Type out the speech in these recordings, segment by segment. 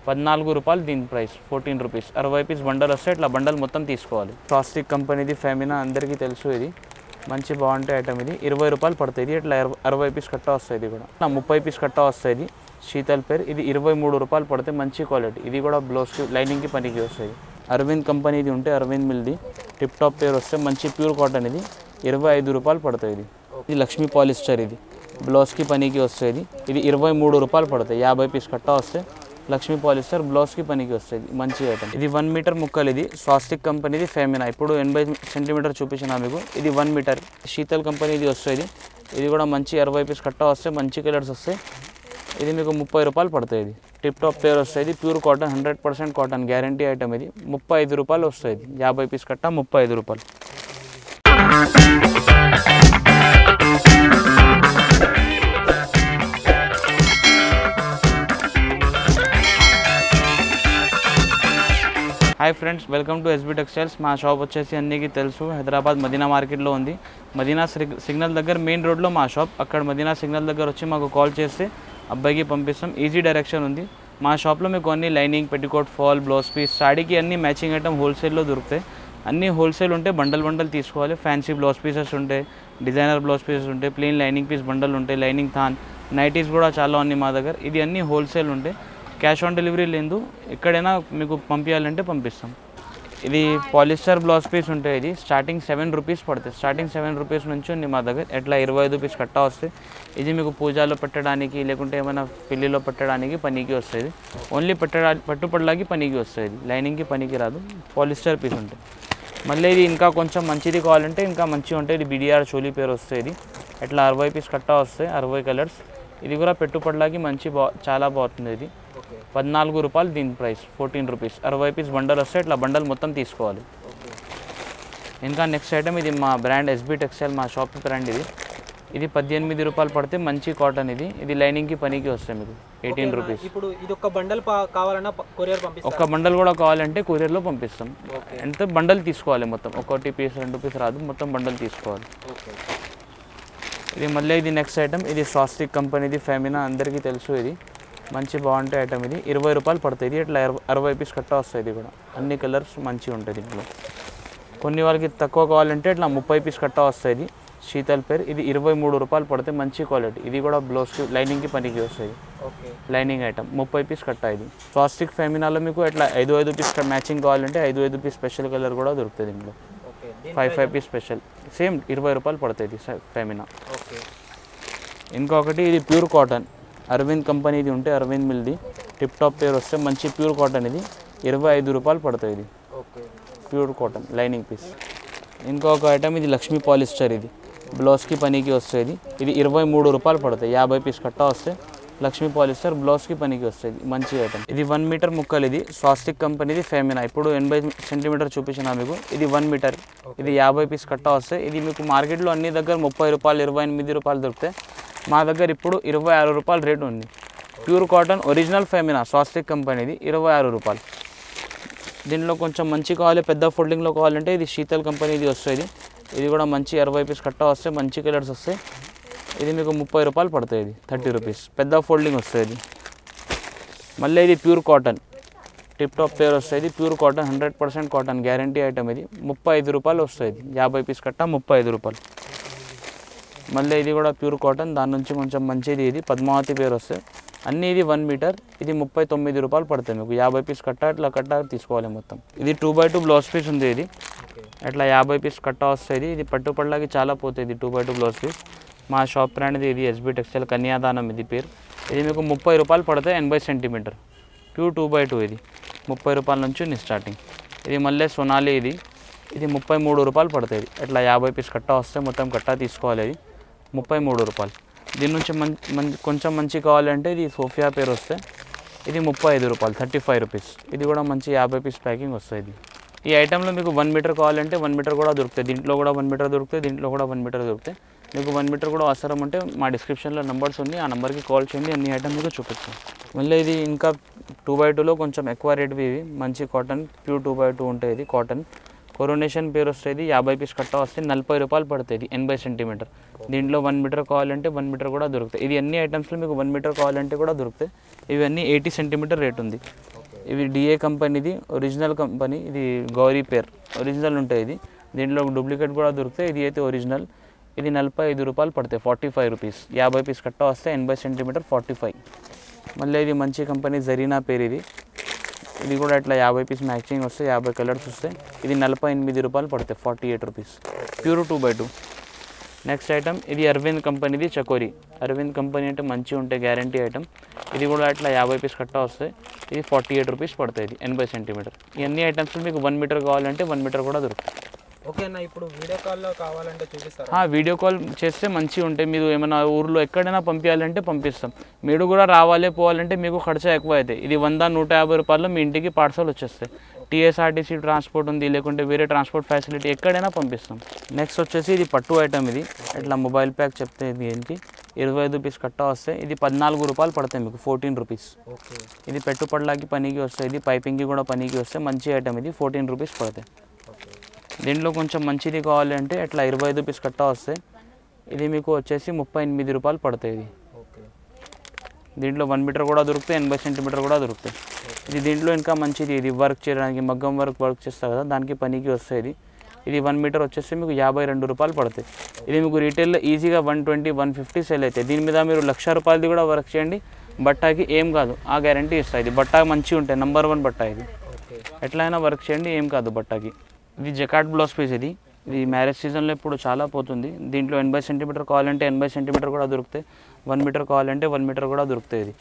₹14 దీని price, 14 rupees. 60 piece bundle వస్తే ఇట్లా బండల్ మొత్తం తీసుకోవాలి. ప్లాస్టిక్ కంపెనీది ఫెమినా, అందరికీ తెలుసు. ఇది మంచి బాగుంటే ఐటమ్. ఇది ₹20 పడుతుంది. ఇది ఇట్లా 60 పీస్ కట్ట వస్తుంది. ఇది కూడా 30 పీస్ కట్ట వస్తుంది. శీతల్ పేరు. ఇది ₹23 పడితే మంచి క్వాలిటీ. ఇది కూడా బ్లౌజ్కి లైనింగ్కి పనికి వస్తుంది. అరవింద్ కంపెనీది ఉంటే అరవింద్ మిల్ది టిప్ టాప్ పేరు వస్తే మంచి ప్యూర్ కాటన్. ఇది ₹25 పడుతుంది. ఇది లక్ష్మీ పాలిస్టర్. ఇది బ్లౌజ్కి పనికి వస్తుంది. ఇది ₹23 పడుతుంది. 50 పీస్ కట్ట వస్తే లక్ష్మీ పాలిస్టర్ బ్లౌజ్కి పనికి వస్తుంది. మంచి ఐటమ్. ఇది 1 మీటర్ ముక్కలు. ఇది స్వాస్తిక్ కంపెనీది ఫెమినా. ఇప్పుడు 80 సెంటీమీటర్ చూపించిన మీకు. ఇది 1 మీటర్. శీతల్ కంపెనీది వస్తుంది. ఇది కూడా మంచి 60 పీస్ కట్ట వస్తే మంచి కలర్స్ వస్తాయి. ఇది మీకు ₹30 పడుతుంది. ఇది టిప్ టాప్ పేరు వస్తుంది. Pure cotton, 100% cotton guarantee item. ఇది ₹35 వస్తుంది. 50 పీస్ కట్ట ₹35. Hi friends, welcome to SB textiles. మా షాప్ వచ్చేసి అన్నికి తెలుసు, హైదరాబాద్ మదీనా మార్కెట్లో ఉంది. మదీనా సిగ్నల్ దగ్గర మెయిన్ రోడ్లో మా షాప్. అక్కడ మదీనా సిగ్నల్ దగ్గర వచ్చి మాకు కాల్ చేస్తే అబ్బాయికి పంపిస్తాం. ఈజీ డైరెక్షన్ ఉంది. మా షాప్లో మీకు అన్ని lining, petticoat, fall, blouse piece, సాడీకి అన్ని మ్యాచింగ్ ఐటమ్ హోల్సేల్లో దొరుకుతాయి. అన్ని హోల్సేల్ ఉంటే బండల్ తీసుకోవాలి. ఫ్యాన్సీ బ్లౌజ్ పీసెస్ ఉంటాయి, డిజైనర్ బ్లౌజ్ పీసెస్ ఉంటాయి, ప్లెయిన్ లైనింగ్ పీస్ బండల్ ఉంటాయి, లైనింగ్ థాన్, నైటీస్ కూడా చాలా ఉన్నాయి మా దగ్గర. ఇది అన్ని హోల్సేల్ ఉంటాయి. క్యాష్ ఆన్ డెలివరీ లేదు. ఎక్కడైనా మీకు పంపించాలంటే పంపిస్తాం. ఇది పాలిస్టర్ బ్లౌజ్ పీస్ ఉంటాయి. ఇది స్టార్టింగ్ ₹7 పడుతుంది. స్టార్టింగ్ ₹7 నుంచి ఉంది మా దగ్గర. ఎట్లా 25 పీస్ కట్ట వస్తాయి. ఇది మీకు పూజలో పెట్టడానికి, లేకుంటే ఏమైనా పెళ్ళిలో పెట్టడానికి పనికి వస్తుంది. ఓన్లీ పట్టుపడలాకి పనికి వస్తుంది. లైనింగ్కి పనికి రాదు. పాలిస్టర్ పీస్ ఉంటాయి. మళ్ళీ ఇది ఇంకా కొంచెం మంచిది కావాలంటే ఇంకా మంచిగా ఉంటాయి. ఇది BDR చోలీ పేరు వస్తుంది. ఎట్లా 60 పీస్ కట్ట వస్తాయి, 60 కలర్స్. ఇది కూడా పెట్టుపడలాకి మంచి చాలా బాగుంటుంది. ఇది ₹14 దీని ప్రైస్, 14 రూపీస్. 60 పీస్ బండల్ వస్తే ఇట్లా బండల్ మొత్తం తీసుకోవాలి. ఇంకా నెక్స్ట్ ఐటమ్. ఇది మా బ్రాండ్ ఎస్బీ టెక్స్టైల్, మా షాప్ బ్రాండ్. ఇది ₹18 పడితే మంచి కాటన్. ఇది లైనింగ్కి పనికి వస్తాయి మీకు. 18 రూపీస్. ఇప్పుడు ఇది ఒక బండల్ కావాలన్నా కొరియర్ పంపిస్తాం. ఒక బండల్ కూడా కావాలంటే కొరియర్లో పంపిస్తాం. అంటే బండల్ తీసుకోవాలి మొత్తం. 1 పీస్ 2 పీస్ రాదు, మొత్తం బండల్ తీసుకోవాలి. ఇది మళ్ళీ ఇది నెక్స్ట్ ఐటమ్. ఇది స్వాస్తిక్ కంపెనీది ఫెమినా, అందరికీ తెలుసు. ఇది మంచి బాగుంటే ఐటమ్. ఇది ₹20 పడుతుంది. ఇది ఇట్లా 60 పీస్ కట్ట వస్తుంది. ఇది కూడా అన్ని కలర్స్ మంచిగా ఉంటుంది. దీంట్లో కొన్ని వాళ్ళకి తక్కువ కావాలంటే ఇట్లా 30 పీస్ కట్ట వస్తుంది. ఇది శీతల్ పేరు. ఇది ₹23 పడితే మంచి క్వాలిటీ. ఇది కూడా బ్లౌజ్కి లైనింగ్కి పనికి వస్తుంది. లైనింగ్ ఐటమ్ 30 పీస్ కట్ట. ఇది స్వాస్తిక్ ఫెమినాలో మీకు ఇట్లా 5 పీస్ మ్యాచింగ్ కావాలంటే 5 పీస్ స్పెషల్ కలర్ కూడా దొరుకుతుంది. దీంట్లో 5 పీస్ స్పెషల్ సేమ్ ₹20 పడుతుంది. ఫెమినా. ఇంకొకటి ఇది ప్యూర్ కాటన్. అరవింద్ కంపెనీది ఉంటే అరవింద్ మిల్ది టిప్ టాప్ పేరు వస్తే మంచి ప్యూర్ కాటన్. ఇది ₹25 పడుతుంది. ఇది ప్యూర్ కాటన్ లైనింగ్ పీస్. ఇంకొక ఐటమ్. ఇది లక్ష్మీ పాలిస్టర్. ఇది బ్లౌజ్కి పనికి వస్తుంది. ఇది ₹23 పడుతుంది. 50 పీస్ కట్ట వస్తే లక్ష్మీ పాలిస్టర్ బ్లౌజ్కి పనికి వస్తుంది. మంచి ఐటమ్. ఇది 1 మీటర్ ముక్కలు. ఇది స్వాస్తిక్ కంపెనీది ఫెమినా. ఇప్పుడు 80 సెంటీమీటర్ చూపించిన మీకు. ఇది 1 మీటర్. ఇది 50 పీస్ కట్ట వస్తాయి. ఇది మీకు మార్కెట్లో అన్ని దగ్గర ₹30, ₹28 దొరుకుతాయి. మా దగ్గర ఇప్పుడు ₹26 రేటు ఉంది. Pure cotton original Femina Swastik కంపెనీది ₹26. దీనిలో కొంచెం మంచి కావాలి, పెద్ద ఫోల్డింగ్లో కావాలంటే ఇది శీతల్ కంపెనీది వస్తుంది. ఇది కూడా మంచి 60 పీస్ కట్ట వస్తాయి, మంచి కలర్స్ వస్తాయి. ఇది మీకు ₹30 పడుతుంది. ఇది 30 రూపీస్. పెద్ద ఫోల్డింగ్ వస్తుంది. మళ్ళీ ఇది ప్యూర్ కాటన్ టిప్ టాప్ పేరు వస్తుంది. Pure cotton, 100% cotton guarantee item. ఇది ₹35 వస్తుంది. 50 పీస్ కట్ట ₹30. మళ్ళీ ఇది కూడా ప్యూర్ కాటన్. దాని నుంచి కొంచెం మంచిది. ఇది పద్మావతి పేరు వస్తుంది. అన్నీ ఇది 1 మీటర్. ఇది ₹39 పడుతుంది మీకు. 50 పీస్ కట్ట ఇట్లా కట్ట తీసుకోవాలి మొత్తం. ఇది 2x2 బ్లౌజ్ పీస్ ఉంది. ఇది ఇట్లా 50 పీస్ కట్ట వస్తుంది. ఇది పట్టుపడలాకి చాలా పోతుంది. 2x2 blouse piece. మా షాప్ బ్రాండ్ ఇది ఎస్బీ టెక్స్టైల్ కన్యాదానం. ఇది పేరు. ఇది మీకు ₹30 పడుతుంది. 80 సెంటీమీటర్ ప్యూర్ 2x2. ఇది ₹30 నుంచి ఉంది స్టార్టింగ్. ఇది మళ్ళీ సొనాలి. ఇది ₹33 పడుతుంది. ఇట్లా 50 పీస్ కట్ట వస్తే మొత్తం కట్ట తీసుకోవాలి. ఇది ₹33. దీని నుంచి కొంచెం మంచి కావాలంటే ఇది సోఫియా పేరు వస్తే ఇది ₹35, 35 రూపీస్. ఇది కూడా మంచి 50 పీస్ ప్యాకింగ్ వస్తుంది. ఈ ఐటెంలో మీకు 1 మీటర్ కావాలంటే 1 మీటర్ కూడా దొరుకుతాయి. దీంట్లో కూడా 1 మీటర్ దొరుకుతాయి. దీంట్లో కూడా 1 మీటర్ దొరుకుతాయి. మీకు 1 మీటర్ కూడా అవసరం ఉంటే మా డిస్క్రిప్షన్లో నెంబర్స్ ఉంది. ఆ నెంబర్కి కాల్ చేయండి. అన్ని ఐటమ్ మీకు చూపిస్తాం. మళ్ళీ ఇది ఇంకా 2x2లో కొంచెం ఎక్కువ రేట్వి. ఇవి మంచి కాటన్ ప్యూర్ 2x2 ఉంటాయి. ఇది కాటన్ కొరోనేషన్ పేరు వస్తుంది 50 పీస్ కట్ట వస్తే 40 రూపాయలు పడుతుంది 80 సెంటీమీటర్. దీంట్లో 1 మీటర్ కావాలంటే 1 మీటర్ కూడా దొరుకుతాయి. ఇది అన్ని ఐటమ్స్లో మీకు 1 మీటర్ కావాలంటే కూడా దొరుకుతాయి. ఇవన్నీ 80 సెంటీమీటర్ రేట్ ఉంది. ఇవి డిఏ కంపెనీది ఒరిజినల్ కంపెనీ, ఇది గౌరీ పేర్ ఒరిజినల్ ఉంటాయి. ఇది దీంట్లో డూప్లికేట్ కూడా దొరుకుతాయి. ఇది అయితే ఒరిజినల్. ఇది 45 రూపాయలు పడతాయి, 45 రూపీస్. 50 పీస్ కట్ట వస్తే 80 సెంటీమీటర్ 45. మళ్ళీ ఇది మంచి కంపెనీ జరీనా పేరు. ఇది కూడా ఇట్లా 50 పీస్ మ్యాచింగ్ వస్తాయి, 50 కలర్స్ వస్తాయి. ఇది 48 రూపాయలు పడతాయి, 48 rupees. Pure 2x2. Next item ఇది అరవింద్ కంపెనీది చకోరీ. అరవింద్ కంపెనీ అంటే మంచిగా ఉంటాయి, గ్యారంటీ ఐటమ్. ఇది కూడా ఇట్లా 50 పీస్ కట్ట వస్తాయి. ఇది 48 రూపీస్ పడుతుంది, ఇది 80 సెంటీమీటర్. ఇవన్నీ ఐటమ్స్ మీకు 1 మీటర్ కావాలంటే 1 మీటర్ కూడా దొరుకుతుంది. ఓకే అన్న, ఇప్పుడు వీడియో కాల్లో కావాలంటే చూపిస్తారా? వీడియో కాల్ చేస్తే మంచిగా ఉంటాయి. మీరు ఏమైనా ఊర్లో ఎక్కడైనా పంపించాలంటే పంపిస్తాం. మీరు కూడా రావాలి పోవాలంటే మీకు ఖర్చు ఎక్కువ అవుతాయి. ఇది 100-150 రూపాయల్లో మీ ఇంటికి పార్సల్ వచ్చేస్తాయి. టీఎస్ఆర్టీసీ ట్రాన్స్పోర్ట్ ఉంది, లేకుంటే వేరే ట్రాన్స్పోర్ట్ ఫెసిలిటీ ఎక్కడైనా పంపిస్తాం. నెక్స్ట్ వచ్చేసి ఇది పట్టు ఐటమ్. ఇది ఇట్లా మొబైల్ ప్యాక్ చెప్తే దీనికి 25 పీస్ కట్ట వస్తాయి. ఇది 14 రూపాయలు పడతాయి మీకు, 14 రూపీస్. ఓకే. ఇది పెట్టుపడలాకి పనికి వస్తాయి, ఇది పైపింగ్కి కూడా పనికి వస్తాయి. మంచి ఐటమ్ ఇది, 14 రూపీస్ పడతాయి. దీంట్లో కొంచెం మంచిది కావాలంటే అట్లా 25 పీస్ కట్ట వస్తాయి. ఇది మీకు వచ్చేసి 38 రూపాయలు పడతాయి. ఇది దీంట్లో 1 మీటర్ కూడా దొరుకుతాయి, 80 సెంటీమీటర్ కూడా దొరుకుతాయి. ఇది దీంట్లో ఇంకా మంచిది. ఇది వర్క్ చేయడానికి, మగ్గం వర్క్ చేస్తారు కదా, దానికి పనికి వస్తాయి. ఇది 1 మీటర్ వచ్చేసి మీకు 52 రూపాయలు పడతాయి. ఇది మీకు రీటైల్లో ఈజీగా 120-150 సేల్ అవుతాయి. దీని మీద మీరు 1,00,000 రూపాయలది కూడా వర్క్ చేయండి, బట్టాకి ఏం కాదు, ఆ గ్యారంటీ ఇస్తాయి. ఇది బట్ట మంచిగా ఉంటాయి, నెంబర్ 1 బట్ట. ఇది ఎట్లయినా వర్క్ చేయండి, ఏం కాదు బట్టాకి. ఇది జకాట్ బ్లౌజ్ పీస్. ఇది మ్యారేజ్ సీజన్లో ఇప్పుడు చాలా పోతుంది. దీంట్లో 80 సెంటీమీటర్ కావాలంటే 80 సెంటీమీటర్ కూడా దొరుకుతాయి, 1 మీటర్ కావాలంటే 1 మీటర్ కూడా దొరుకుతాయి.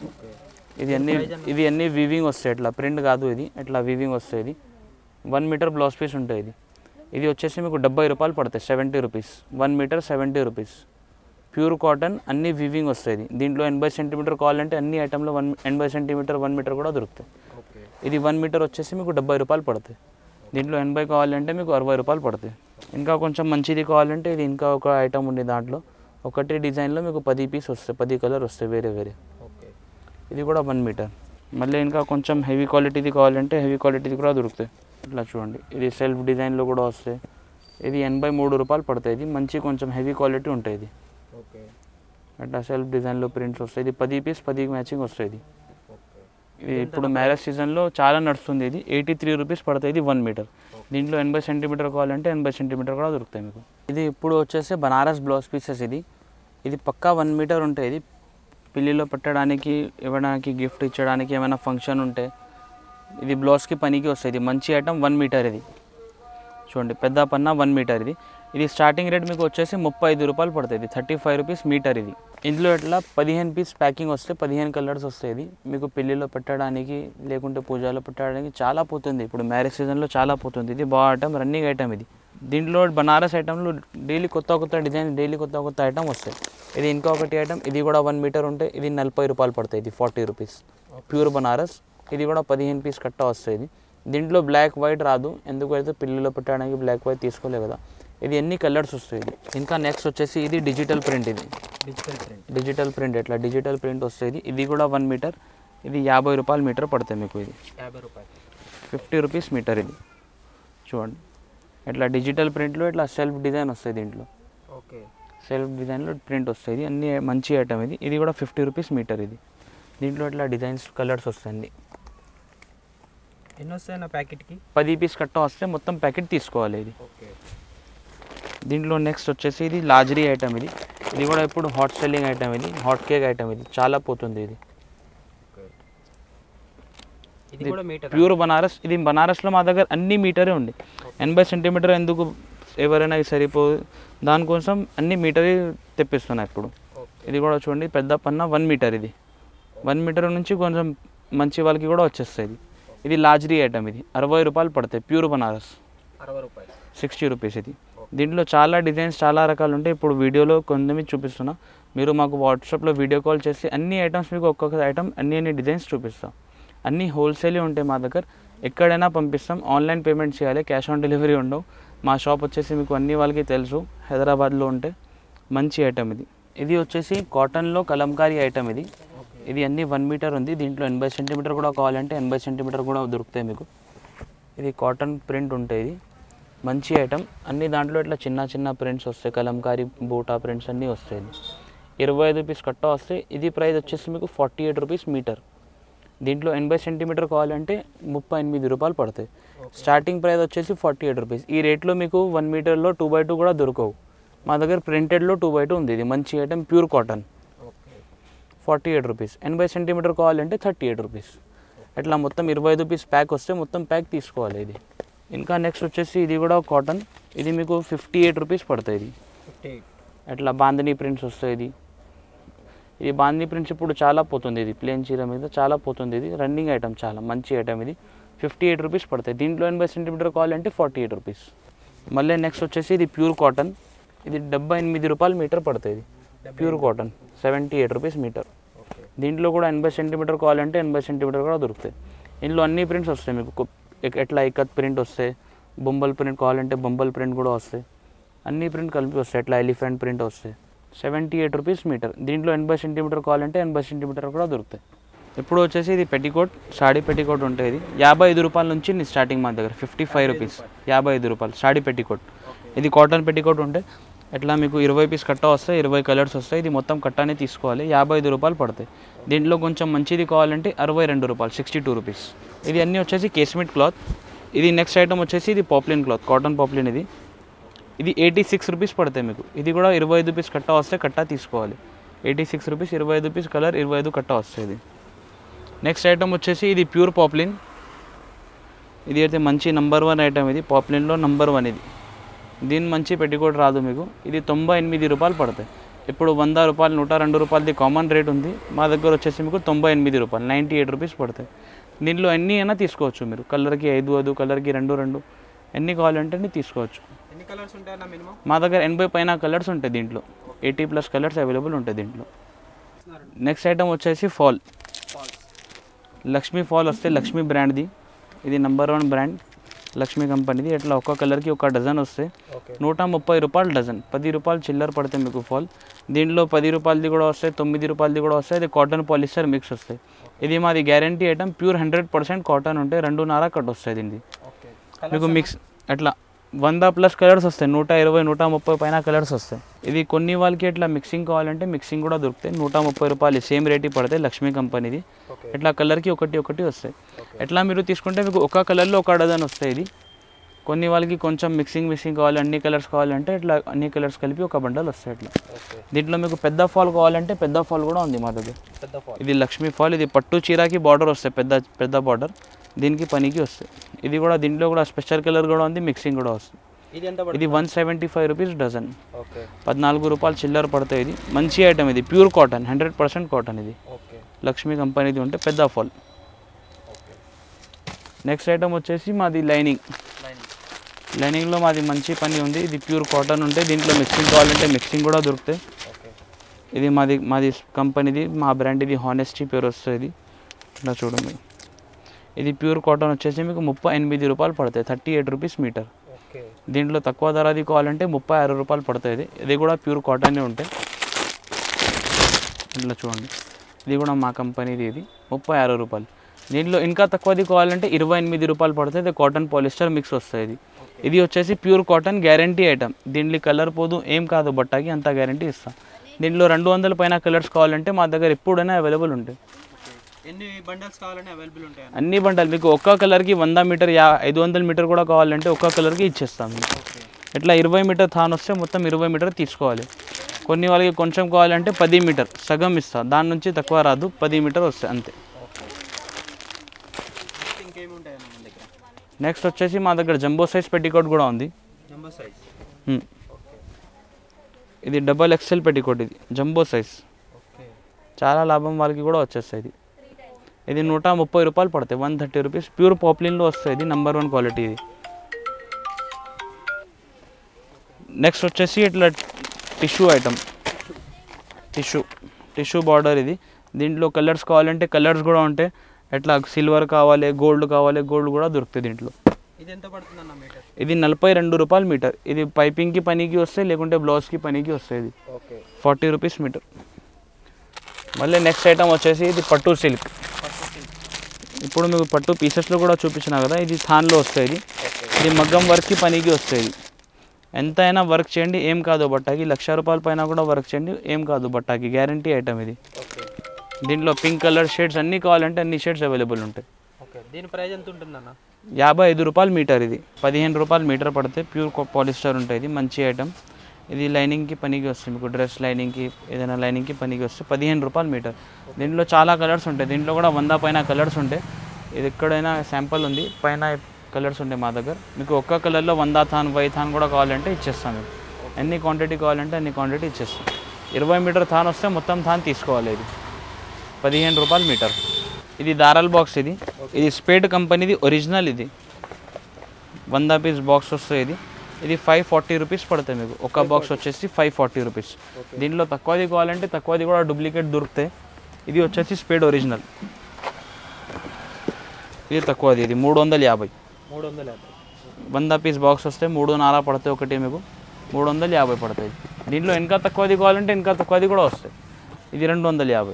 ఇది అన్నీ వీవింగ్ వస్తాయి, ఇట్లా ప్రింట్ కాదు, ఇది ఇట్లా వీవింగ్ వస్తాయి. 1 మీటర్ బ్లౌజ్ పీస్ ఉంటుంది. ఇది వచ్చేసి మీకు 70 రూపాయలు పడతాయి, 70 rupees. 1 metre 70 rupees. Pure cotton, అన్ని వీవింగ్ వస్తాయి. దీంట్లో 80 సెంటీమీటర్ కావాలంటే అన్ని ఐటెంలో 80 సెంటీమీటర్ 1 మీటర్ కూడా దొరుకుతాయి. ఇది 1 మీటర్ వచ్చేసి మీకు 70 రూపాయలు పడతాయి. దీంట్లో 80 కావాలంటే మీకు 60 రూపాయలు పడతాయి. ఇంకా కొంచెం మంచిది కావాలంటే ఇది ఇంకా ఒక ఐటమ్ ఉంది. దాంట్లో ఒకటి డిజైన్లో మీకు 10 పీస్ వస్తాయి, 10 కలర్ వస్తాయి వేరే. ఇది కూడా 1 మీటర్. మళ్ళీ ఇంకా కొంచెం హెవీ క్వాలిటీది కావాలంటే హెవీ క్వాలిటీది కూడా దొరుకుతాయి. ఇట్లా చూడండి, ఇది సెల్ఫ్ డిజైన్లో కూడా వస్తాయి. ఇది 83 రూపాయలు పడతాయి. ఇది మంచి కొంచెం హెవీ క్వాలిటీ ఉంటుంది. ఇది అట్లా సెల్ఫ్ డిజైన్లో ప్రింట్స్ వస్తాయి. ఇది 10 పీస్ 10 మ్యాచింగ్ వస్తాయి. ఇది ఇప్పుడు మ్యారేజ్ సీజన్లో చాలా నడుస్తుంది. ఇది 83 రూపీస్ పడతాయి. ఇది 1 మీటర్. దీంట్లో 80 సెంటీమీటర్ కావాలంటే 80 సెంటీమీటర్ కూడా దొరుకుతాయి మీకు. ఇది ఇప్పుడు వచ్చేసి బనారస్ బ్లౌజ్ పీసెస్. ఇది పక్కా 1 మీటర్ ఉంటాయి. ఇది పెళ్ళిలో పెట్టడానికి, ఇవ్వడానికి, గిఫ్ట్ ఇచ్చడానికి, ఏమైనా ఫంక్షన్ ఉంటే ఇది బ్లౌజ్కి పనికి వస్తుంది. ఇది మంచి ఐటమ్, 1 మీటర్. ఇది చూడండి, పెద్ద పన్న 1 మీటర్. ఇది స్టార్టింగ్ రేట్ మీకు వచ్చేసి 35 రూపాయలు పడుతుంది, 35 రూపీస్ మీటర్. ఇది ఇందులో ఇట్లా 15 పీస్ ప్యాకింగ్ వస్తే 15 కలర్స్ వస్తాయి. ఇది మీకు పెళ్ళిలో పెట్టడానికి, లేకుంటే పూజలో పెట్టడానికి చాలా పోతుంది. ఇప్పుడు మ్యారేజ్ సీజన్లో చాలా పోతుంది. ఇది బాగా ఐటమ్, రన్నింగ్ ఐటమ్. ఇది దీంట్లో బనారస్ ఐటమ్లో డైలీ కొత్త డిజైన్, డైలీ కొత్త ఐటమ్ వస్తాయి. ఇది ఇంకొకటి ఐటమ్, ఇది కూడా 1 మీటర్ ఉంటే ఇది 40 రూపాయలు పడతాయి. ఇది 40 రూపీస్. ప్యూర్ బనారస్. ఇది కూడా 15 పీస్ కట్ట వస్తాయి. దీంట్లో బ్లాక్ వైట్ రాదు, ఎందుకైతే పిల్లల్లో పెట్టడానికి బ్లాక్ వైట్ తీసుకోలేదు కదా. ఇది ఎన్ని కలర్స్ వస్తాయి. ఇంకా నెక్స్ట్ వచ్చేసి ఇది డిజిటల్ ప్రింట్. ఇది డిజిటల్ ప్రింట్, ఎట్లా డిజిటల్ ప్రింట్ వస్తుంది. ఇది కూడా 1 మీటర్. ఇది 50 రూపాయలు మీటర్ పడతాయి మీకు. ఇది 50 రూపీస్ మీటర్. ఇది చూడండి, ఇట్లా డిజిటల్ ప్రింట్లో ఇట్లా సెల్ఫ్ డిజైన్ వస్తాయి. దీంట్లో సెల్ఫ్ డిజైన్లో ప్రింట్ వస్తాయి. అన్ని మంచి ఐటమ్. ఇది కూడా 50 రూపీస్ మీటర్. ఇది దీంట్లో ఇట్లా డిజైన్స్ కలర్స్ వస్తాయండి. ఎన్ని వస్తాయి నా ప్యాకెట్కి? 10 పీస్ కట్ట వస్తే మొత్తం ప్యాకెట్ తీసుకోవాలి. ఇది దీంట్లో నెక్స్ట్ వచ్చేసి ఇది లాజరీ ఐటమ్. ఇది కూడా ఇప్పుడు హాట్ సెల్లింగ్ ఐటమ్. ఇది హాట్ కేక్ ఐటమ్. ఇది చాలా పోతుంది. ఇది ప్యూర్ బనారస్. ఇది బనారస్లో మా దగ్గర అన్ని మీటరే ఉంది. 80 సెంటీమీటర్ ఎందుకు ఎవరైనా సరిపోదు, దానికోసం అన్ని మీటరే తెప్పిస్తున్నాయి ఇప్పుడు. ఇది కూడా చూడండి, పెద్ద పన్న 1 మీటర్. ఇది 1 మీటర్ నుంచి కొంచెం మంచి వాళ్ళకి కూడా వచ్చేస్తుంది. ఇది లాజరీ ఐటమ్. ఇది 60 రూపాయలు పడతాయి. Pure Banaras 60 rupees. ఇది దీంట్లో చాలా డిజైన్స్, చాలా రకాలు ఉంటాయి. ఇప్పుడు వీడియోలో కొంచెం చూపిస్తున్నా. మీరు మాకు వాట్సాప్లో వీడియో కాల్ చేసి అన్ని ఐటమ్స్ మీకు ఒక్కొక్క ఐటమ్ అన్ని డిజైన్స్ చూపిస్తాం. అన్నీ హోల్సేలే ఉంటాయి మా దగ్గర. ఎక్కడైనా పంపిస్తాం. ఆన్లైన్ పేమెంట్ చేయాలి, క్యాష్ ఆన్ డెలివరీ ఉండవు. మా షాప్ వచ్చేసి మీకు అన్ని వాళ్ళకి తెలుసు, హైదరాబాద్లో ఉంటే. మంచి ఐటమ్. ఇది వచ్చేసి కాటన్లో కలంకారీ ఐటమ్. ఇది అన్ని 1 మీటర్ ఉంది. దీంట్లో 80 సెంటీమీటర్ కూడా కావాలంటే 80 సెంటీమీటర్ కూడా దొరుకుతాయి మీకు. ఇది కాటన్ ప్రింట్ ఉంటాయి. మంచి ఐటమ్. అన్ని దాంట్లో ఇట్లా చిన్న చిన్న ప్రింట్స్ వస్తాయి, కలంకారీ బూటా ప్రింట్స్ అన్నీ వస్తాయి. 25 రూపీస్ కట్ట వస్తాయి. ఇది ప్రైస్ వచ్చేసి మీకు 48 రూపీస్ మీటర్. దీంట్లో 80 సెంటీమీటర్ కావాలంటే 38 రూపాయలు పడతాయి. స్టార్టింగ్ ప్రైస్ వచ్చేసి 48 రూపీస్. ఈ రేట్లో మీకు 1 మీటర్లో 2x2 కూడా దొరకవు. మా దగ్గర ప్రింటెడ్లో 2x2 ఉంది. ఇది మంచి item, pure cotton. 48 rupees. 80 centimetre కావాలంటే 38 రూపీస్. అట్లా మొత్తం 25 రూపీస్ ప్యాక్ వస్తే మొత్తం ప్యాక్ తీసుకోవాలి ఇది. ఇంకా నెక్స్ట్ వచ్చేసి ఇది కూడా కాటన్. ఇది మీకు 58 రూపీస్ పడుతుంది. ఇది అట్లా బాందినీ ప్రింట్స్ వస్తాయి. ఇది బాందినీ ప్రింట్స్ ఇప్పుడు చాలా పోతుంది. ఇది ప్లేన్ చీర మీద చాలా పోతుంది. ఇది రన్నింగ్ ఐటమ్, చాలా మంచి ఐటమ్. ఇది 58 రూపీస్ పడతాయి. దీంట్లో 80 సెంటీమీటర్ కావాలంటే 48 రూపీస్. మళ్ళీ నెక్స్ట్ వచ్చేసి ఇది ప్యూర్ కాటన్. ఇది 78 రూపాయలు మీటర్ పడుతుంది. Pure cotton 78 rupees metre. దీంట్లో కూడా 80 సెంటీమీటర్ కావాలంటే 80 సెంటీమీటర్ కూడా దొరుకుతాయి. ఇందులో అన్ని ప్రింట్స్ వస్తాయి మీకు. ఎట్లా ఇక్కత్ ప్రింట్ వస్తాయి, బొంబల్ ప్రింట్ కావాలంటే బొంబల్ ప్రింట్ కూడా వస్తాయి. అన్ని ప్రింట్ కలిపి వస్తాయి. ఎట్లా ఎలిఫెంట్ ప్రింట్ వస్తాయి. 78 రూపీస్ మీటర్. దీంట్లో 80 సెంటీమీటర్ కావాలంటే 80 సెంటీమీటర్ కూడా దొరుకుతాయి. ఇప్పుడు వచ్చేసి ఇది పెట్టికోట్, సాడీ పెట్టికోట్ ఉంటుంది. 55 రూపాయల నుంచి స్టార్టింగ్ మా దగ్గర 55 రూపీస్, 55 రూపాయలు సాడీ పెట్టికోట్. ఇది కాటన్ పెట్టికోట్ ఉంటే ఎట్లా మీకు 20 పీస్ కట్ట వస్తాయి, 20 కలర్స్ వస్తాయి. ఇది మొత్తం కట్టానే తీసుకోవాలి. 55 రూపాయలు పడతాయి. దీంట్లో కొంచెం మంచిది కావాలంటే 62 రూపాయలు, 62 రూపీస్. ఇది అన్నీ వచ్చేసి కేస్మిట్ క్లాత్. ఇది నెక్స్ట్ ఐటమ్ వచ్చేసి ఇది పాప్లిన్ క్లాత్, కాటన్ పాప్లిన్. ఇది 86 రూపీస్ పడతాయి మీకు. ఇది కూడా 25 రూపీస్ కట్ట వస్తే కట్ట తీసుకోవాలి. 86 రూపీస్, 25 రూపీస్ కలర్, 25 కట్ట వస్తుంది. నెక్స్ట్ ఐటమ్ వచ్చేసి ఇది ప్యూర్ పాప్లిన్. ఇది అయితే మంచి నెంబర్ 1 ఐటమ్. ఇది పాప్లిన్లో నెంబర్ 1 ఇది. దీని మంచి పెట్టికోట్ రాదు మీకు. ఇది 98 రూపాయలు పడతాయి. ఇప్పుడు 100 రూపాయలు, 102 రూపాయలది కామన్ రేట్ ఉంది. మా దగ్గర వచ్చేసి మీకు 98 రూపాయలు, 98 రూపీస్ పడతాయి. దీంట్లో ఎన్ని అయినా తీసుకోవచ్చు మీరు. కలర్కి 5, కలర్కి 2 ఎన్ని కావాలంటే అన్ని తీసుకోవచ్చు. ఎన్ని కలర్స్ ఉంటాయన్నా మినిమం? మా దగ్గర 80 పైన కలర్స్ ఉంటాయి. దీంట్లో 80+ కలర్స్ అవైలబుల్ ఉంటాయి దీంట్లో. నెక్స్ట్ ఐటమ్ వచ్చేసి ఫాల్. లక్ష్మీ ఫాల్ వస్తే లక్ష్మీ బ్రాండ్ది. ఇది నెంబర్ 1 బ్రాండ్, లక్ష్మీ కంపెనీది. ఇట్లా ఒక్క కలర్కి ఒక డజన్ వస్తాయి. 130 రూపాయలు డజన్, 10 రూపాయలు చిల్లర పడతాయి మీకు ఫాల్. దీంట్లో 10 రూపాయలది కూడా వస్తాయి, 9 రూపాయలది కూడా వస్తాయి. ఇది కాటన్ పాలిస్టర్ మిక్స్ వస్తాయి. ఇది మాది గ్యారంటీ ఐటమ్, ప్యూర్ 100% కాటన్ ఉంటాయి. 2.5 కట్ వస్తాయి దీన్ని మీకు. మిక్స్ అట్లా 100+ కలర్స్ వస్తాయి. 120, 130 పైన కలర్స్ వస్తాయి. ఇది కొన్ని వాళ్ళకి ఇట్లా మిక్సింగ్ కావాలంటే మిక్సింగ్ కూడా దొరుకుతాయి. 130 రూపాయలు సేమ్ రేట్ పడతాయి. లక్ష్మీ కంపెనీది. ఇట్లా కలర్కి ఒకటి వస్తాయి. ఎట్లా మీరు తీసుకుంటే మీకు ఒక కలర్లో ఒక డజన్ వస్తాయి. ఇది కొన్ని వాళ్ళకి కొంచెం మిక్సింగ్ కావాలి, అన్ని కలర్స్ కావాలంటే ఇట్లా అన్ని కలర్స్ కలిపి ఒక బండల్ వస్తాయి. ఇట్లా దీంట్లో మీకు పెద్ద ఫాల్ కావాలంటే పెద్ద ఫాల్ కూడా ఉంది మా దగ్గర. ఇది లక్ష్మీ ఫాల్. ఇది పట్టు చీరకి బార్డర్ వస్తాయి, పెద్ద బార్డర్. దీనికి పనికి వస్తాయి. ఇది కూడా దీంట్లో కూడా స్పెషల్ కలర్ కూడా ఉంది, మిక్సింగ్ కూడా వస్తుంది. ఇది 175 రూపీస్ డజన్, 14 రూపాయలు చిల్లర పడతాయి. ఇది మంచి ఐటమ్. ఇది ప్యూర్ కాటన్, 100% కాటన్. ఇది లక్ష్మీ కంపెనీది ఉంటే పెద్ద ఫాల్. నెక్స్ట్ ఐటమ్ వచ్చేసి మాది లైనింగ్లో మాది మంచి పని ఉంది. ఇది ప్యూర్ కాటన్ ఉంటే దీంట్లో మిక్సింగ్ కావాలంటే మిక్సింగ్ కూడా దొరుకుతాయి. ఇది మాది కంపెనీది, మా బ్రాండ్. ఇది హానెస్టీ పేరు వస్తుంది. ఇట్లా చూడండి. ఇది ప్యూర్ కాటన్ వచ్చేసి మీకు 38 రూపాయలు పడతాయి, 38 రూపీస్ మీటర్. దీంట్లో తక్కువ ధరది కావాలంటే 36 రూపాయలు పడుతుంది. ఇది కూడా ప్యూర్ కాటనే ఉంటాయి. ఇట్లా చూడండి. ఇది కూడా మా కంపెనీది. ఇది 36 రూపాయలు. దీంట్లో ఇంకా తక్కువది కావాలంటే 28 రూపాయలు పడుతుంది. ఇది కాటన్ పాలిస్టర్ మిక్స్ వస్తుంది. ఇది వచ్చేసి ప్యూర్ కాటన్ గ్యారంటీ ఐటమ్. దీంట్లో కలర్ పోదు, ఏం కాదు, బట్టకి అంత గ్యారంటీ ఇస్తాం. దీంట్లో 200 పైన కలర్స్ కావాలంటే మా దగ్గర ఎప్పుడైనా అవైలబుల్ ఉంటాయి. ఎన్ని బండల్స్ కావాలంటే అవైలబుల్ ఉంటాయి? అన్ని బండల్ మీకు. ఒక్క కలర్కి 100 మీటర్, 500 మీటర్ కూడా కావాలంటే ఒక్క కలర్కి ఇచ్చేస్తాం. ఇట్లా 20 మీటర్ థాన్ వస్తే మొత్తం 20 మీటర్ తీసుకోవాలి. కొన్ని వాళ్ళకి కొంచెం కావాలంటే 10 మీటర్ సగం ఇస్తాం. దాని నుంచి తక్కువ రాదు, 10 మీటర్ వస్తాయి అంతే. నెక్స్ట్ వచ్చేసి మా దగ్గర జంబో సైజ్ పెట్టికోట్ కూడా ఉంది. ఇది XXL పెట్టికోట్. ఇది జంబో సైజ్, చాలా లాభం వాళ్ళకి కూడా వచ్చేస్తుంది. ఇది 130 రూపాయలు పడతాయి, 130 రూపీస్. ప్యూర్ పాప్లిన్లో వస్తుంది. ఇది నెంబర్ 1 క్వాలిటీ. ఇది నెక్స్ట్ వచ్చేసి ఇట్లా టిష్యూ ఐటమ్, టిష్యూ బార్డర్. ఇది దీంట్లో కలర్స్ కావాలంటే కలర్స్ కూడా ఉంటాయి. ఎట్లా సిల్వర్ కావాలి, గోల్డ్ కావాలి, గోల్డ్ కూడా దొరుకుతుంది దీంట్లో. ఇది ఎంత పడుతుందన్న మీటర్? ఇది 42 రూపాయలు మీటర్. ఇది పైపింగ్కి పనికి వస్తాయి, లేకుంటే బ్లౌజ్కి పనికి వస్తుంది. 40 రూపీస్ మీటర్. మళ్ళీ నెక్స్ట్ ఐటమ్ వచ్చేసి ఇది పట్టు సిల్క్. ఇప్పుడు మీకు పట్టు పీసెస్లో కూడా చూపించిన కదా, ఇది థాన్లో వస్తుంది. ఇది మగ్గం వర్క్కి పనికి వస్తుంది. ఎంతైనా వర్క్ చేయండి ఏం కాదు బట్టకి. 1,00,000 రూపాయల పైన కూడా వర్క్ చేయండి ఏం కాదు బట్టకి, గ్యారంటీ ఐటమ్ ఇది. దీంట్లో పింక్ కలర్ షేడ్స్ అన్నీ కావాలంటే అన్ని షేడ్స్ అవైలబుల్ ఉంటాయి. దీని ప్రైస్ ఎంత ఉంటుందన్న? 55 రూపాయలు మీటర్. ఇది 15 రూపాయలు మీటర్ పడితే ప్యూర్ పాలిస్టర్ ఉంటుంది. మంచి ఐటమ్ ఇది. లైనింగ్కి పనికి వస్తుంది మీకు, డ్రెస్ లైనింగ్కి ఏదైనా లైనింగ్కి పనికి వస్తే 15 రూపాయలు మీటర్. దీంట్లో చాలా కలర్స్ ఉంటాయి. దీంట్లో కూడా 100 పైన కలర్స్ ఉంటాయి. ఇది ఎక్కడైనా శాంపుల్ ఉంది, పైన కలర్స్ ఉంటాయి మా దగ్గర. మీకు ఒక్క కలర్లో 100 థాన్ 1000 థాన్ కూడా కావాలంటే ఇచ్చేస్తాం. మీకు ఎన్ని క్వాంటిటీ కావాలంటే అన్ని క్వాంటిటీ ఇచ్చేస్తాం. 20 మీటర్ థాన్ వస్తే మొత్తం థాన్ తీసుకోవాలి. ఇది 15 రూపాయలు మీటర్. ఇది దారాల్ బాక్స్. ఇది స్పేడ్ కంపెనీది ఒరిజినల్. ఇది 100 పీస్ బాక్స్ వస్తుంది. ఇది 540 రూపీస్ పడుతుంది మీకు. ఒక బాక్స్ వచ్చేసి 540 రూపీస్. దీంట్లో తక్కువది కావాలంటే తక్కువది కూడా డూప్లికేట్ దొరుకుతాయి. ఇది వచ్చేసి స్పేడ్ ఒరిజినల్. ఇది తక్కువది. ఇది 350. 100 పీస్ బాక్స్ వస్తే 3.5 పడతాయి ఒకటి మీకు, 350 పడతాయి. దీంట్లో ఇంకా తక్కువది కావాలంటే ఇంకా తక్కువది కూడా వస్తాయి. ఇది 250,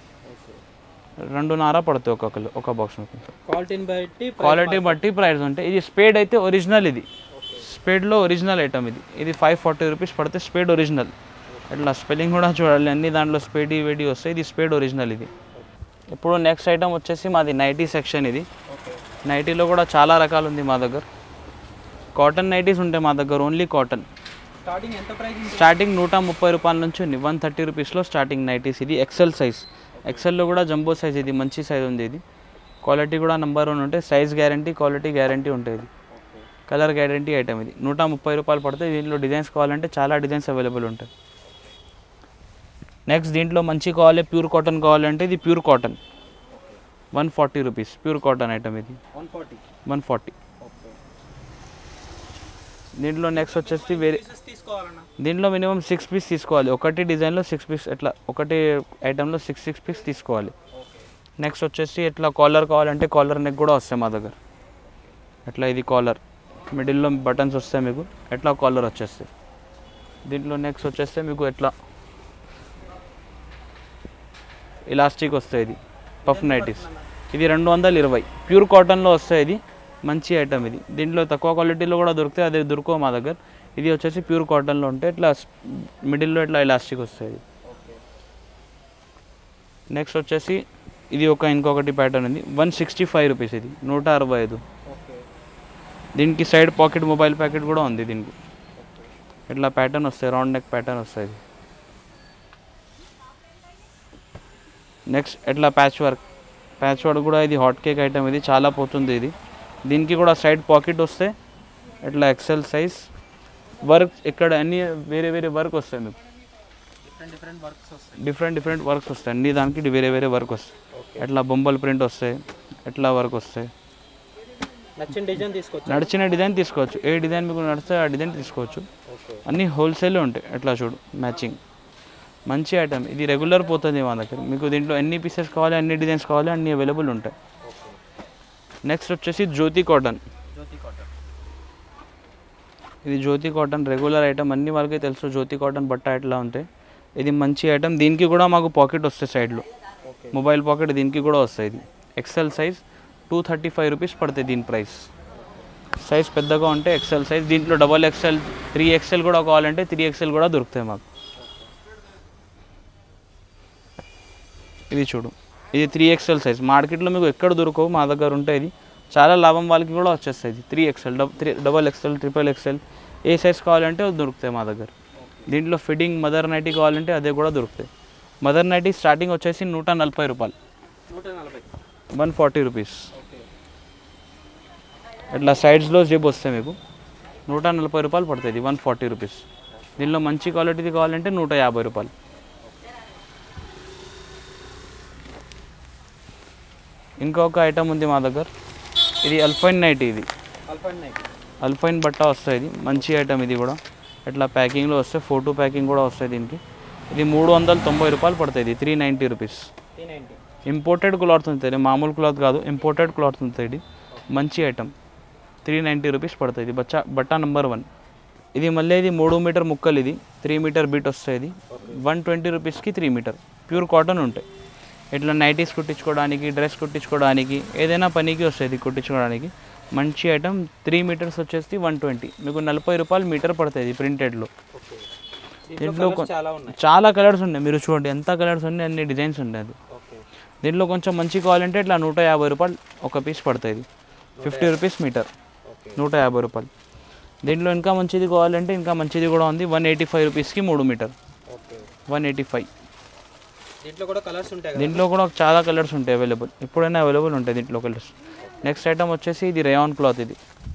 2.5 పడతాయి ఒక బాక్స్ మీకు. క్వాలిటీ బట్టి ప్రైస్ ఉంటాయి. ఇది స్పేడ్ అయితే ఒరిజినల్. ఇది స్పేడ్లో ఒరిజినల్ ఐటమ్. ఇది 540 రూపీస్ పడితే స్పేడ్ ఒరిజినల్. అట్లా స్పెల్లింగ్ కూడా చూడాలి, అన్ని దాంట్లో స్పేడ్ వేడి వస్తాయి. ఇది స్పేడ్ ఒరిజినల్. ఇది ఇప్పుడు నెక్స్ట్ ఐటమ్ వచ్చేసి మాది నైటీ సెక్షన్. ఇది నైటీలో కూడా చాలా రకాలు ఉంది మా దగ్గర. కాటన్ నైటీస్ ఉంటాయి మా దగ్గర, ఓన్లీ కాటన్. స్టార్టింగ్ 130 రూపాయల నుంచి ఉంది. 130 రూపీస్లో స్టార్టింగ్ నైటీస్. ఇది ఎక్సెల్ సైజ్. ఎక్సెల్లో కూడా జంబో సైజ్. ఇది మంచి సైజ్ ఉంది. ఇది క్వాలిటీ కూడా నెంబర్ 1 ఉంటాయి. సైజ్ గ్యారంటీ, క్వాలిటీ గ్యారంటీ ఉంటుంది. Colour guarantee item. ఇది 130 రూపాయలు పడుతుంది. దీంట్లో డిజైన్స్ కావాలంటే చాలా డిజైన్స్ అవైలబుల్ ఉంటాయి. నెక్స్ట్ దీంట్లో మంచి కావాలి, ప్యూర్ కాటన్ కావాలంటే ఇది pure cotton 140 rupees. Pure cotton item. ఇది 140. దీంట్లో నెక్స్ట్ వచ్చేసి వేరే, దీంట్లో మినిమం 6 పీస్ తీసుకోవాలి. ఒకటి డిజైన్లో 6 పీస్, ఎట్లా ఒకటి ఐటెంలో 6 పీస్ తీసుకోవాలి. నెక్స్ట్ వచ్చేసి ఎట్లా కాలర్ కావాలంటే కాలర్ నెక్ కూడా వస్తాయి మా దగ్గర. ఎట్లా ఇది కాలర్, మిడిల్లో బటన్స్ వస్తాయి మీకు, ఎట్లా కాలర్ వచ్చేస్తాయి. దీంట్లో నెక్స్ట్ వచ్చేస్తే మీకు ఎట్లా ఇలాస్టిక్ వస్తాయి. ఇది పఫ్ నైటీస్. ఇది 220 ప్యూర్ కాటన్లో వస్తాయి. ఇది మంచి ఐటమ్. ఇది దీంట్లో తక్కువ క్వాలిటీలో కూడా దొరుకుతాయి, అదే దొరకవు మా దగ్గర. ఇది వచ్చేసి ప్యూర్ కాటన్లో ఉంటాయి. ఇట్లా మిడిల్లో ఇట్లా ఇలాస్టిక్ వస్తాయి. నెక్స్ట్ వచ్చేసి ఇది ఇంకొకటి ప్యాటర్న్ ఉంది. 165 రూపీస్. ఇది 165. దీనికి సైడ్ పాకెట్ మొబైల్ ప్యాకెట్ కూడా ఉంది. దీనికి ఇట్లా ప్యాటర్న్ వస్తాయి, రౌండ్ నెక్ ప్యాటర్న్ వస్తుంది. నెక్స్ట్ ఎట్లా ప్యాచ్ వర్క్ కూడా ఇది హాట్ కేక్ ఐటమ్. ఇది చాలా పోతుంది. ఇది దీనికి కూడా సైడ్ పాకెట్ వస్తే ఇట్లా ఎక్సెల్ సైజ్. వర్క్ ఇక్కడ అన్ని వేరే వేరే వర్క్ వస్తాయి మీకు, డిఫరెంట్ వర్క్స్ వస్తాయి. అన్ని దానికి వేరే వేరే వర్క్ వస్తాయి. ఎట్లా బొమ్మల ప్రింట్ వస్తాయి, ఎట్లా వర్క్ వస్తాయి. నడిచిన డిజైన్ తీసుకోవచ్చు. ఏ డిజైన్ మీకు నడిస్తే ఆ డిజైన్ తీసుకోవచ్చు. అన్నీ హోల్సేల్ ఉంటాయి. ఎట్లా చూడు మ్యాచింగ్. మంచి ఐటమ్. ఇది రెగ్యులర్ పోతుంది మా దగ్గర. మీకు దీంట్లో ఎన్ని పీసెస్ కావాలి, అన్ని డిజైన్స్ కావాలి, అన్నీ అవైలబుల్ ఉంటాయి. నెక్స్ట్ వచ్చేసి జ్యోతి కాటన్. ఇది జ్యోతి కాటన్ రెగ్యులర్ ఐటమ్. అన్ని వాళ్ళకి తెలుసు జ్యోతి కాటన్ బట్ట ఎట్లా ఉంటాయి. ఇది మంచి ఐటమ్. దీనికి కూడా మాకు పాకెట్ వస్తాయి సైడ్లో, మొబైల్ పాకెట్ దీనికి కూడా వస్తాయి. ఇది ఎక్సెల్ సైజ్ 235 రూపీస్ పడుతుంది దీని ప్రైస్. సైజ్ పెద్దగా ఉంటే ఎక్సెల్ సైజ్. దీంట్లో XXL 3XL కూడా కావాలంటే 3XL కూడా దొరుకుతాయి మాకు. ఇది చూడు, ఇది 3XL సైజ్. మార్కెట్లో మీకు ఎక్కడ దొరకవు, మా దగ్గర ఉంటాయి. ఇది చాలా లాభం వాళ్ళకి కూడా వచ్చేస్తాయి. ఇది 3XL, XXL, XXL ఏ సైజ్ కావాలంటే అది దొరుకుతాయి మా దగ్గర. దీంట్లో ఫిట్టింగ్ మదర్ నైటీ కావాలంటే అదే కూడా దొరుకుతాయి. మదర్ నైటీ స్టార్టింగ్ వచ్చేసి 140 రూపాయలు, 140 రూపీస్. ఇట్లా సైడ్స్లో జిప్ వస్తాయి మీకు, 140 రూపాయలు పడుతుంది. 140 రూపీస్. దీనిలో మంచి క్వాలిటీది కావాలంటే 150 రూపాయలు. ఇంకొక ఐటమ్ ఉంది మా దగ్గర. ఇది అల్ఫైన్ నైటీ. ఇది అల్ఫైన్ బట్ట వస్తుంది. ఇది మంచి ఐటమ్. ఇది కూడా ఇట్లా ప్యాకింగ్లో వస్తాయి. ఫోటో ప్యాకింగ్ కూడా వస్తాయి దీనికి. ఇది 390 రూపాయలు పడుతుంది. ఇది 390 రూపీస్. ఇంపోర్టెడ్ క్లాత్ ఉంటుంది, మామూలు క్లాత్ కాదు, ఇంపోర్టెడ్ క్లాత్ ఉంటుంది. ఇది మంచి ఐటమ్. 390 రూపీస్ పడుతుంది. ఇది బట్ట నెంబర్ 1. ఇది మళ్ళీ ఇది 3 మీటర్ ముక్కలు. ఇది 3 మీటర్ బీట్ వస్తుంది. ఇది 120 రూపీస్కి 3 మీటర్ ప్యూర్ కాటన్ ఉంటాయి. ఇట్లా నైటీస్ కుట్టించుకోవడానికి, డ్రెస్ కుట్టించుకోవడానికి, ఏదైనా పనికి వస్తుంది కుట్టించుకోవడానికి. మంచి ఐటమ్ 3 మీటర్స్ వచ్చేసి 120, మీకు 40 రూపాయలు మీటర్ పడుతుంది ప్రింటెడ్లో. ఓకే. దీంట్లో చాలా ఉన్నాయి. చాలా కలర్స్ ఉన్నాయి, మీరు చూడండి ఎంత కలర్స్ ఉన్నాయి, అన్ని డిజైన్స్ ఉన్నాయి. అది ఓకే. దీంట్లో కొంచెం మంచి కావాలంటే ఇట్లా 150 రూపాయలు ఒక పీస్ పడుతుంది, 50 రూపీస్ మీటర్, ఓకే. 150 రూపాయలు. దీంట్లో ఇంకా మంచిది కావాలంటే ఇంకా మంచిది కూడా ఉంది, 185 రూపీస్కి 3 మీటర్, ఓకే. 185. దీంట్లో కూడా కలర్స్ ఉంటాయి కదా? దీంట్లో కూడా చాలా కలర్స్ ఉంటాయి అవైలబుల్, ఎప్పుడైనా అవైలబుల్ ఉంటాయి దీంట్లో కలర్స్. నెక్స్ట్ ఐటమ్ వచ్చేసి ఇది రేయాన్ క్లాత్, ఇది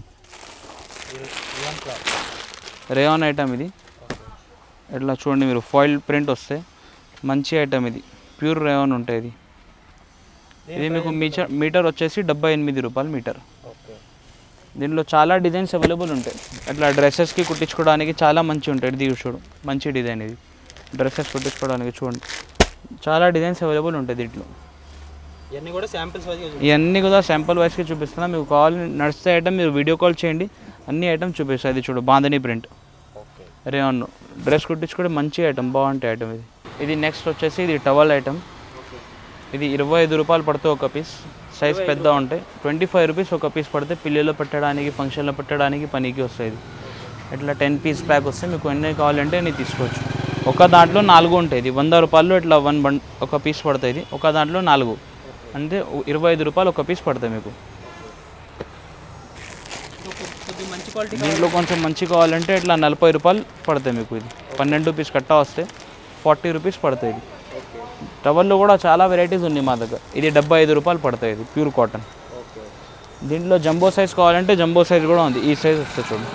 రేయాన్ ఐటమ్. ఇది ఇట్లా చూడండి మీరు, ఫాయిల్ ప్రింట్ వస్తే మంచి ఐటమ్, ఇది ప్యూర్ రేయాన్ ఉంటుంది. ఇది మీకు మీటర్ వచ్చేసి 78 రూపాయలు మీటర్. ఓకే. దీంట్లో చాలా డిజైన్స్ అవైలబుల్ ఉంటాయి, అట్లా డ్రెస్సెస్కి కుట్టించుకోవడానికి చాలా మంచి ఉంటుంది. ఇది చూడు మంచి డిజైన్, ఇది డ్రెస్సెస్ కుట్టించుకోవడానికి చూడండి చాలా డిజైన్స్ అవైలబుల్ ఉంటాయి దీంట్లో. ఇవన్నీ కూడా శాంపిల్స్ వైజ్గా ఇవన్నీ కూడా శాంపుల్ వైస్కి చూపిస్తున్నా, మీకు కావాలి నడిస్తే ఐటమ్ మీరు వీడియో కాల్ చేయండి, అన్ని ఐటమ్ చూపిస్తాయి. ఇది చూడు bandhani print, okay. Rayon dress కుట్టించుకుంటే మంచి ఐటమ్, బాగుంటాయి ఐటమ్ ఇది. ఇది నెక్స్ట్ వచ్చేసి ఇది టవల్ ఐటమ్. ఇది 25 రూపాయలు పడితే ఒక పీస్, సైజ్ పెద్ద ఉంటాయి. 25 రూపీస్ ఒక పీస్ పడితే పిల్లలు పెట్టడానికి, ఫంక్షన్లో పెట్టడానికి పనికి వస్తాయి. ఇది ఇట్లా 10 పీస్ ప్యాక్ వస్తే మీకు ఎన్ని కావాలంటే నేను తీసుకోవచ్చు. ఒక దాంట్లో 4 ఉంటాయి. ఇది 100 రూపాయలు ఇట్లా ఒక పీస్ పడుతుంది. ఇది ఒక దాంట్లో 4 అంటే 25 రూపాయలు ఒక పీస్ పడతాయి మీకు. మంచి క్వాలిటీ దీంట్లో కొంచెం మంచి కావాలంటే ఇట్లా 40 రూపాయలు పడతాయి మీకు. ఇది 12 పీస్ కట్టా వస్తే 40 రూపీస్ పడుతుంది. ఇది టవల్లో కూడా చాలా వెరైటీస్ ఉన్నాయి మా దగ్గర. ఇది 75 రూపాయలు పడతాయి, ఇది ప్యూర్ కాటన్. దీంట్లో జంబో సైజ్ కావాలంటే జంబో సైజ్ కూడా ఉంది, ఈ సైజ్ వస్తుంది చూడండి,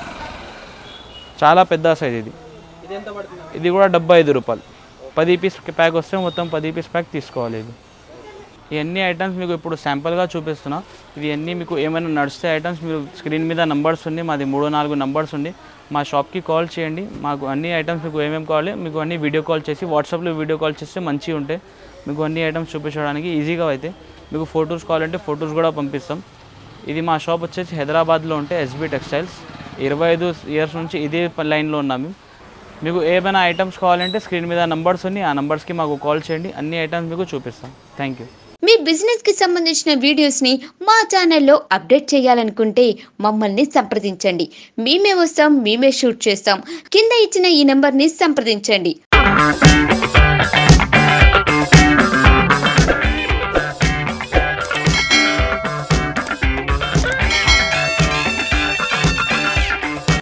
చాలా పెద్ద సైజ్. ఇది కూడా 75 రూపాయలు, 10 పీస్ ప్యాక్ వస్తే మొత్తం 10 పీస్ ప్యాక్ తీసుకోవాలి. ఇది ఇవన్నీ ఐటమ్స్ మీకు ఇప్పుడు శాంపుల్గా చూపిస్తున్నా. ఇవి అన్నీ మీకు ఏమైనా నడిస్తే ఐటమ్స్ మీరు స్క్రీన్ మీద నంబర్స్ ఉంది, మాది 3-4 నంబర్స్ ఉంది. మా షాప్కి కాల్ చేయండి, మాకు అన్ని ఐటమ్స్ మీకు ఏమేమి కావాలి మీకు అన్ని వీడియో కాల్ చేసి, వాట్సాప్లో వీడియో కాల్ చేస్తే మంచిగా ఉంటాయి. మీకు అన్ని ఐటమ్స్ చూపించడానికి ఈజీగా అయితే. మీకు ఫొటోస్ కావాలంటే ఫొటోస్ కూడా పంపిస్తాం. ఇది మా షాప్ వచ్చేసి హైదరాబాద్లో ఉంటే ఎస్బీ టెక్స్టైల్స్, 25 ఇయర్స్ నుంచి ఇదే లైన్లో ఉన్నాము. మీకు ఏమైనా ఐటమ్స్ కావాలంటే స్క్రీన్ మీద నంబర్స్ ఉన్నాయి, ఆ నంబర్స్కి మాకు కాల్ చేయండి, అన్ని ఐటమ్స్ మీకు చూపిస్తాం. Thank you. మీ బిజినెస్ కి సంబంధించిన వీడియోస్ ని మా ఛానల్లో అప్డేట్ చేయాలనుకుంటే మమ్మల్ని సంప్రదించండి. మేమే వస్తాం, మేమే షూట్ చేస్తాం. కింద ఇచ్చిన ఈ నెంబర్ ని సంప్రదించండి.